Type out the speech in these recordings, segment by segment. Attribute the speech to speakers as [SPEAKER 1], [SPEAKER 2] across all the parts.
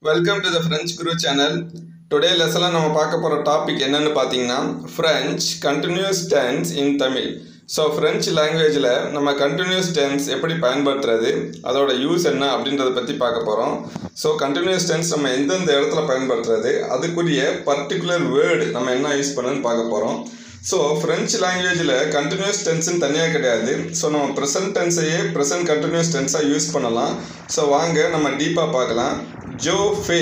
[SPEAKER 1] Welcome to the French Guru channel. Today lesson நம்ம பார்க்க போற டாபிக் என்னன்னு பாத்தீங்கன்னா French continuous tense in Tamil. So French languageல நம்ம continuous tense எப்படி பயன்படுத்துறது அதோட யூஸ் என்ன அப்படின்றத பத்தி பார்க்க போறோம். So continuous tense நம்ம எந்தெந்த இடத்துல பயன்படுத்துறது அதுக்குரிய particular word நம்ம என்ன யூஸ் பண்ணனும்னு பார்க்க போறோம். So French languageல continuous tense தனியா கிடையாது. So நம்ம present tense ஐயே present continuous tense யூஸ் பண்ணலாம். So வாங்க நம்ம டீப்பா பார்க்கலாம். Jo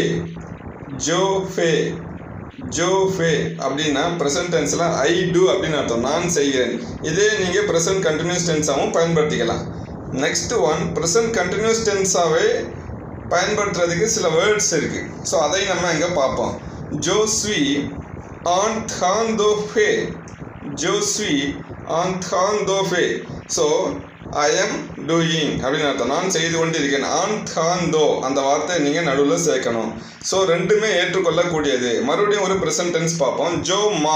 [SPEAKER 1] fais அப்படினா present tenseல I do அப்படின அர்த்தம் நான் செய்கிறேன். இதே நீங்க present continuous tenseஆவும் பயன்படுத்திக்கலாம். Next one present continuous tenseஆவே பயன்படுத்துறதுக்கு சில words இருக்கு. So அதை நம்ம இங்க பாப்போம். Je suis en train de faire. Je suis en train de faire. So I am doing அப்படின அர்த்தம் நான் செய்து கொண்டிருக்கேன். en train de அந்த வார்த்தை நீங்க நடுவுல சேர்க்கணும். So ரெண்டுமே ஏற்றுக்கொள்ளக்கூடியது. மறுபடியும் ஒரு present tense பாப்போம். Je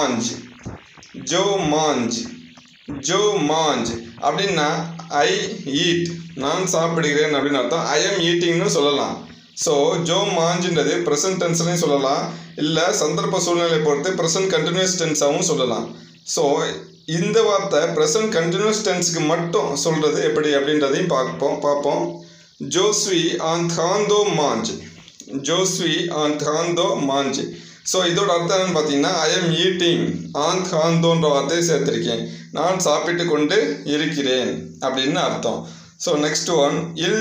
[SPEAKER 1] mange அப்படினா I eat நான் சாப்பிடுகிறேன் அப்படின அர்த்தம். I am eating னு சொல்லலாம். So je mangeன்றது present tenseலயும் சொல்லலாம் இல்ல சந்தர்ப்ப சூழ்நிலை பொறுத்து present continuous tenseஆவும் சொல்லலாம். So இந்த வார்த்தை present continuous tenseக்கு மட்டும் சொல்றது எப்படி அப்படின்றதையும் பாப்போம். Je suis en train de manger. Je suis en train de manger. So இதோட அர்த்தம் என்னன்னு பாத்தீங்கன்னா I am eating en train deன்ற வார்த்தையை சேர்த்திருக்கேன். நான் சாப்பிட்டு கொண்டு இருக்கிறேன் அப்படின்னு அர்த்தம். So next one il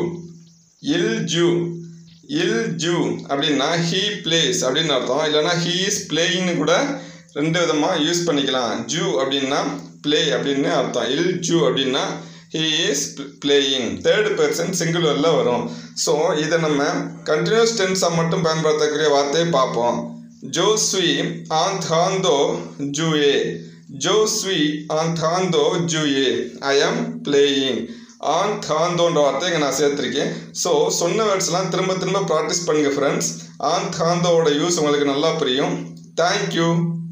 [SPEAKER 1] joue அப்படினா he plays அப்படின்னு அர்த்தம். இல்லனா he is playing கூட ரெண்டு விதமா யூஸ் பண்ணிக்கலாம். Joue அப்படினா play அப்படின்னு அர்த்தம். il joue அப்படினா he is playing third person singularல வரும். So இத நம்ம continuous tense மட்டும் பயன்படுத்தக்கூடிய வார்த்தையை பாப்போம். Je suis en train de jouer. Je suis en train de jouer. I am playing. en train deன்ற வார்த்தையை நான் சேர்த்திருக்கேன். So சொன்ன வேர்ட்ஸ்லாம் திரும்ப பிராக்டீஸ் பண்ணுங்க फ्रेंड्स. en train ஓட யூஸ் உங்களுக்கு நல்லா புரியும். Thank you.